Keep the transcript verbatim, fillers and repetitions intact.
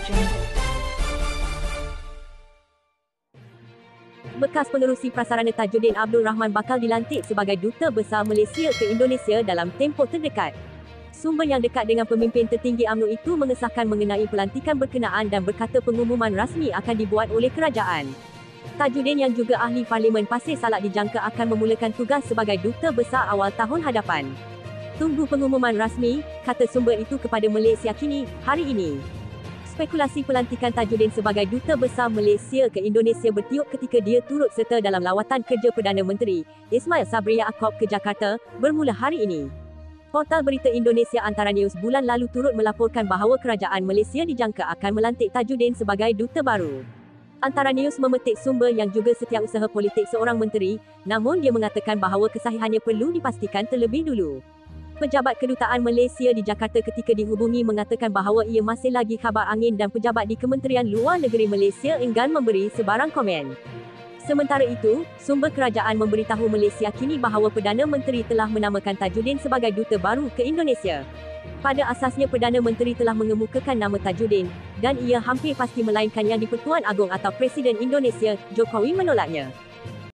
Bekas pengerusi prasarana Tajuddin Abdul Rahman bakal dilantik sebagai Duta Besar Malaysia ke Indonesia dalam tempoh terdekat. Sumber yang dekat dengan pemimpin tertinggi U M N O itu mengesahkan mengenai pelantikan berkenaan dan berkata pengumuman rasmi akan dibuat oleh kerajaan. Tajuddin yang juga ahli Parlimen Pasir Salak dijangka akan memulakan tugas sebagai Duta Besar awal tahun hadapan. Tunggu pengumuman rasmi, kata sumber itu kepada Malaysia Kini, hari ini. Spekulasi pelantikan Tajuddin sebagai Duta Besar Malaysia ke Indonesia bertiup ketika dia turut serta dalam lawatan kerja Perdana Menteri, Ismail Sabri Yaakob ke Jakarta, bermula hari ini. Portal berita Indonesia Antara News bulan lalu turut melaporkan bahawa kerajaan Malaysia dijangka akan melantik Tajuddin sebagai Duta baru. Antara News memetik sumber yang juga setiausaha politik seorang menteri, namun dia mengatakan bahawa kesahihannya perlu dipastikan terlebih dulu. Pejabat Kedutaan Malaysia di Jakarta ketika dihubungi mengatakan bahawa ia masih lagi khabar angin dan pejabat di Kementerian Luar Negeri Malaysia enggan memberi sebarang komen. Sementara itu, sumber kerajaan memberitahu Malaysia Kini bahawa Perdana Menteri telah menamakan Tajuddin sebagai Duta baru ke Indonesia. Pada asasnya Perdana Menteri telah mengemukakan nama Tajuddin, dan ia hampir pasti melainkan Yang di-Pertuan Agong atau Presiden Indonesia, Jokowi menolaknya.